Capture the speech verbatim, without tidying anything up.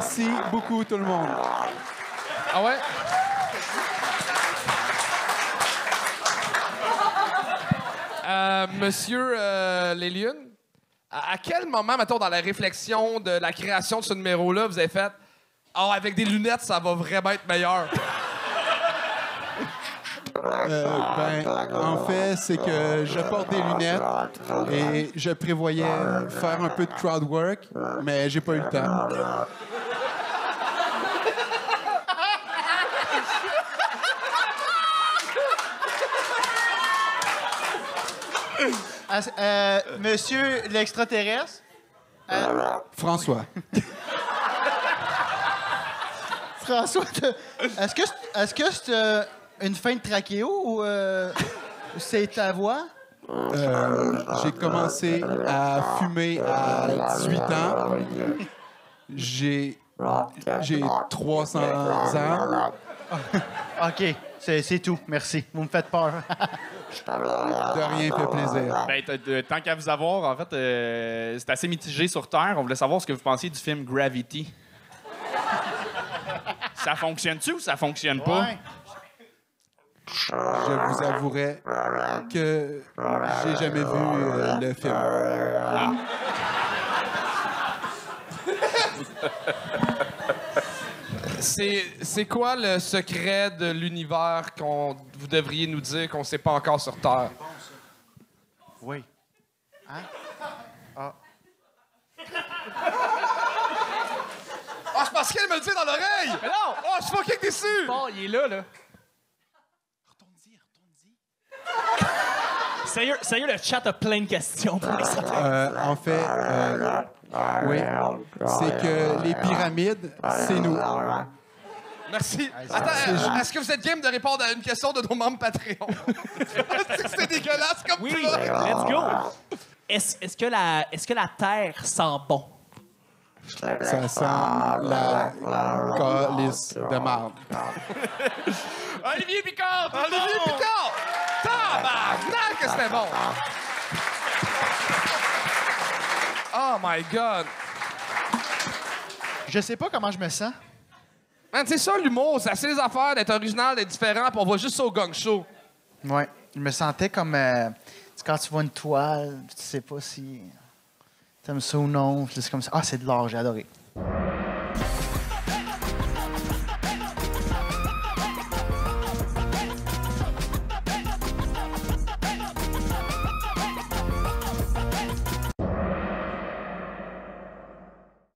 Merci beaucoup, tout le monde. Ah ouais? Euh, Monsieur euh, Léliune, à, à quel moment, mettons, dans la réflexion de la création de ce numéro-là, vous avez fait « Ah, oh, avec des lunettes, ça va vraiment être meilleur. » Euh, ben, en fait, c'est que je porte des lunettes et je prévoyais faire un peu de crowd work, mais j'ai pas eu le temps. Ah, euh, monsieur l'extraterrestre? Euh, François. François, t'as- est-ce que c'est est-ce que c'est euh, une fin de trachéo ou euh, c'est ta voix? Euh, j'ai commencé à fumer à dix-huit ans. J'ai j'ai trois cents ans. OK, c'est c'est tout. Merci. Vous me faites peur. De rien, fait plaisir. Ben, t- t- tant qu'à vous avoir, en fait, euh, c'est assez mitigé sur Terre. On voulait savoir ce que vous pensiez du film Gravity. Ça fonctionne-tu ou ça fonctionne pas? Ouais. Je vous avouerai que j'ai jamais vu euh, le film. C'est c'est quoi le secret de l'univers qu'on vous devriez nous dire qu'on sait pas encore sur Terre? Oui. Hein? Ah, je pensais qu'elle me le dit dans l'oreille! Mais non! Oh, je suis fucking déçu! Bon, il est là, là. Sérieux, sérieux, le chat a plein de questions pour les Euh, en fait, euh, oui, c'est que les pyramides, c'est nous. Merci. Attends, euh, est-ce que vous êtes game de répondre à une question de nos membres Patreon? C'est dégueulasse comme Oui, ça! let's go. Est-ce est-ce que, la- est-ce que la Terre sent bon? Ça sent la calice de marde. Olivier Picard! Olivier Picard! Tabarnak que c'était bon! Oh my God! Je sais pas comment je me sens. Man, c'est ça l'humour, c'est assez les affaires d'être original, d'être différent, puis on va juste ça au gang show. Ouais. Je me sentais comme euh, c'est quand tu vois une toile, tu sais pas si t'aimes ça ou non. C'est comme ça. Ah, c'est de l'art, j'ai adoré.